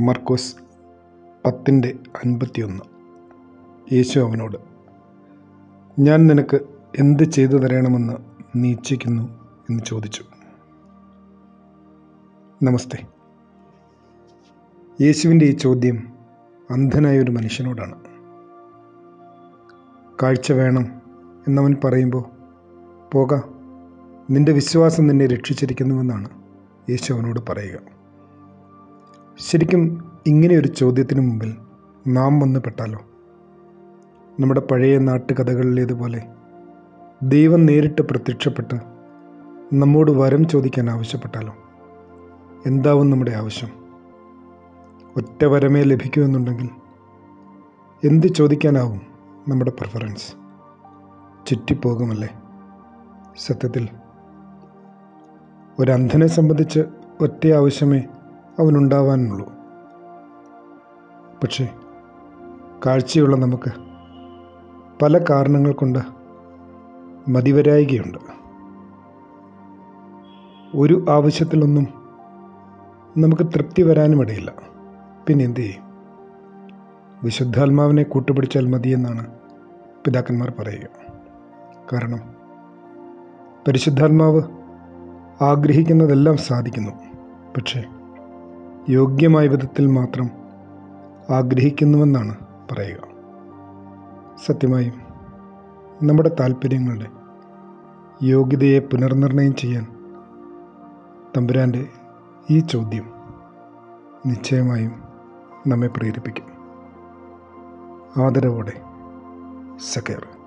മർക്കോസ് 10:51. യേശു അവനോട്, ഞാൻ നിനക്ക് എന്ത് ചെയ്തു തരണമെന്ന് നീ ഇച്ഛിക്കുന്നു എന്ന് ചോദിച്ചു. നമസ്തേ. യേശുവിൻ്റെ ഈ ചോദ്യം അന്ധനായ ഒരു മനുഷ്യനോടാണ്. കാഴ്ച വേണം എന്നവൻ പറയുമ്പോൾ, പോക, നിന്റെ വിശ്വാസം നിന്നെ രക്ഷിച്ചിരിക്കുന്നുവെന്നാണ് യേശു അവനോട് പറയുക. ശരിക്കും ഇങ്ങനെയൊരു ചോദ്യത്തിന് മുമ്പിൽ നാം വന്ന് പെട്ടാലോ? നമ്മുടെ പഴയ നാട്ടുകഥകളിലേതുപോലെ ദൈവം നേരിട്ട് പ്രത്യക്ഷപ്പെട്ട് നമ്മോട് വരം ചോദിക്കാൻ ആവശ്യപ്പെട്ടാലോ? എന്താവും നമ്മുടെ ആവശ്യം? ഒറ്റ വരമേ ലഭിക്കൂ എന്നുണ്ടെങ്കിൽ എന്ത് ചോദിക്കാനാവും നമ്മുടെ പ്രിഫറൻസ്? ചുറ്റിപ്പോകുമല്ലേ? സത്യത്തിൽ ഒരന്ധനെ സംബന്ധിച്ച് ഒറ്റ ആവശ്യമേ അവനുണ്ടാവാനുള്ളൂ. പക്ഷേ കാഴ്ചയുള്ള നമുക്ക് പല കാരണങ്ങൾ കൊണ്ട് മതിവരായികയുണ്ട്. ഒരു ആവശ്യത്തിലൊന്നും നമുക്ക് തൃപ്തി വരാനുമിടയില്ല. പിന്നെ എന്തു ചെയ്യും? വിശുദ്ധാത്മാവിനെ കൂട്ടുപിടിച്ചാൽ മതിയെന്നാണ് പിതാക്കന്മാർ പറയുക. കാരണം പരിശുദ്ധാത്മാവ് ആഗ്രഹിക്കുന്നതെല്ലാം സാധിക്കുന്നു. പക്ഷേ യോഗ്യമായ വിധത്തിൽ മാത്രം ആഗ്രഹിക്കുന്നുവെന്നാണ് പറയുക. സത്യമായും നമ്മുടെ താല്പര്യങ്ങളുടെ യോഗ്യതയെ പുനർനിർണയം ചെയ്യാൻ തമ്പുരാൻ്റെ ഈ ചോദ്യം നിശ്ചയമായും നമ്മെ പ്രേരിപ്പിക്കും. ആദരവോടെ, സഖേർ.